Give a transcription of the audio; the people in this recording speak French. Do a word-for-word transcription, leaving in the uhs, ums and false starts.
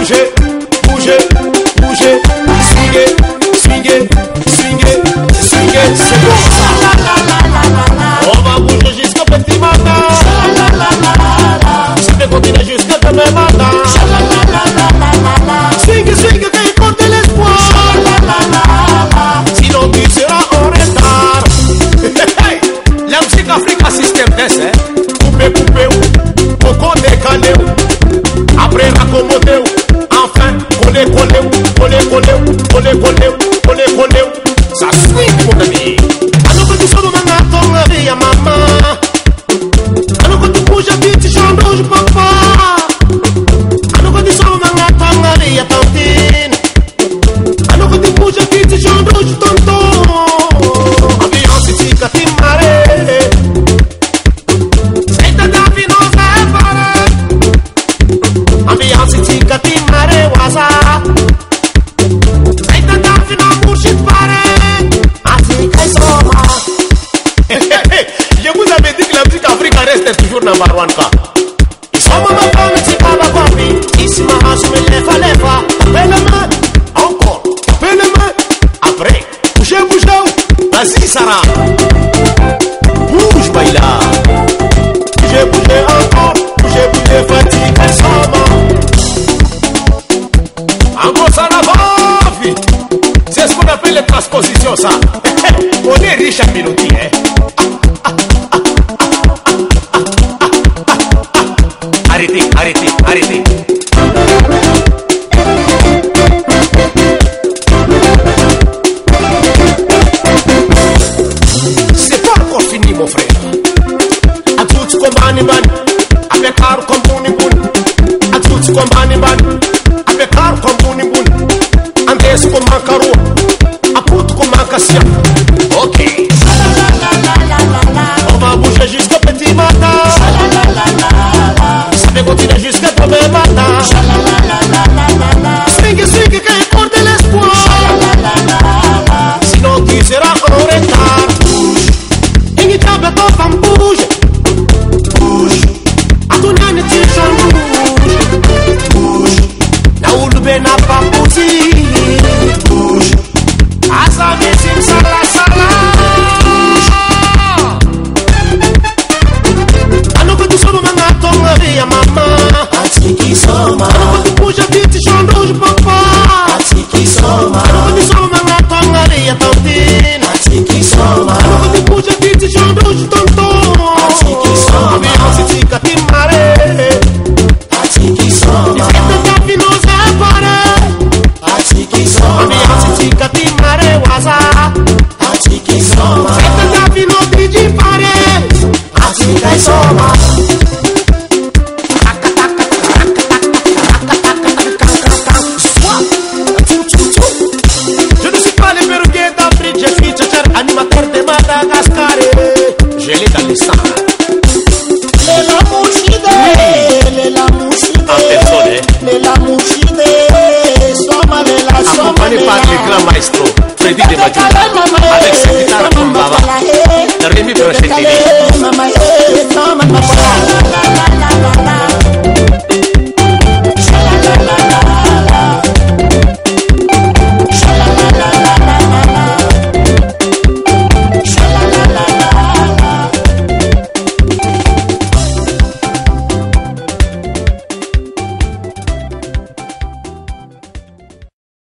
bouger, bouger, bouger, swinguer, swinguer, swinguer, swinguer, c'est bon ça. On va bouger jusqu'au petit matin. Je vais continuer jusqu'à demain matin. Swingue, swingue, qu'il compte l'espoir. Sinon tu seras en retard. La musique Africa System Dance, hein. Poupée, poupée, coco décalé. Après raccommodé, enfin, collé, collé, collé, collé, collé, collé, collé, collé. Ça swing, mon ami. Alors que tu sois dans ma ton vie à maman. Alors que tu bouges vite, tu chantes rouge, papa. Alors que tu sois dans ma ton vie à tantine. Alors que tu bouges vite, tu chantes rouge, tonton. Ambiance, ici, quand tu m'arrêtes. C'est ta vie, non, c'est pareil. Ambiance, ici, quand tu m'arrêtes, waza. C'est ta vie, non, pour shit pareil. Ainsi qu'elle soma. Je vous avais dit que la musique africaine reste toujours number one, quoi. Ils sont maman, comme tu parles à papi. Ici, maman, je me lève à lève. Tapez les mains, encore. Tapez les mains. Après, bougez, bougez. Vas-y, Sarah. Bouge, baila. Bougez, bougez encore. Bougez, bougez, fatigue, elle soma. Encore, ça n'a pas vite. C'est ce qu'on appelle les transpositions, ça. On est riche à mélodie, hein. Arrêtez, arrêtez, arrêtez. C'est pas encore fini, mon frère. A tout comme Animan, avec car comme Bouniboun. A tout comme Animan, avec car comme Bouniboun. Antes comme Mancaro, a tout comme Mancassia. Ok. On va bouger jusqu'au petit matin. Ça va continuer jusqu'à demain matin. Swing, swing, qu'il compte l'espoir. Sinon tu seras en retard. Bouge. Et tu as ton femme bouge. Bouge. A ton âne tu chantes bouge. Bouge. Là où le ben n'a pas poussé. Bouge. A sa médecine, sala, sala. Ya mama, atiki soma. Alors que tu bouges vite, tu chantes rouge, papa. Atiki soma. Alors que tu soma na tangale ya tantine. Atiki soma. Alors que tu bouges vite, tu chantes rouge, tonton. Atiki soma. Ambiance ici, quand tu m'arrêtes. Atiki soma. C'est ta vie, non, c'est pareil. Atiki soma. Ambiance ici, quand tu m'arrêtes, waza. Atiki soma. C'est ta vie, non, tu dis pareil. Atiki soma. Je l'ai dans le sang. Lela Mouchide, Lela Mouchide, en personne, Lela Mouchide, Soma Lela Soma. Accompagné par le grand maestro Freddy de Majula avec